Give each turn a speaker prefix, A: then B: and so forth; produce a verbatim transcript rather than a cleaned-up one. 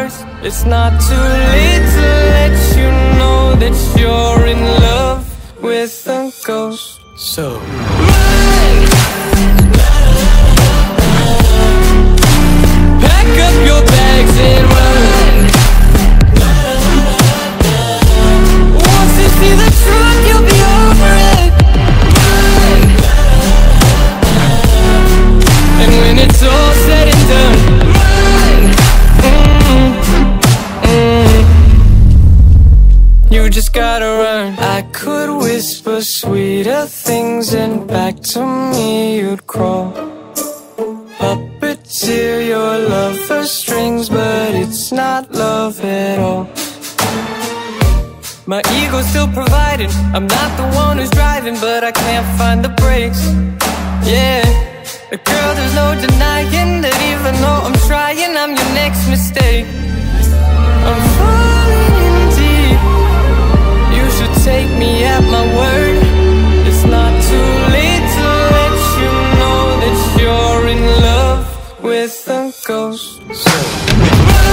A: stars. It's not too late to let you know that you're in love with a ghost. So run! Pack up your bags and run. Once you see the truck, you'll be over it. Run. And when it's all said and done, run. Mm-hmm. Mm-hmm. You just gotta run. I could whisper sweeter things and back to me you'd crawl. Puppeteer your love for strings, but it's not love at all. My ego's still providing, I'm not the one who's driving, but I can't find the brakes. Yeah, girl, there's no denying that even though I'm trying, I'm your next mistake. I'm falling in deep. You should take me at my word. It's not too late to let you know that you're in love with a ghost. So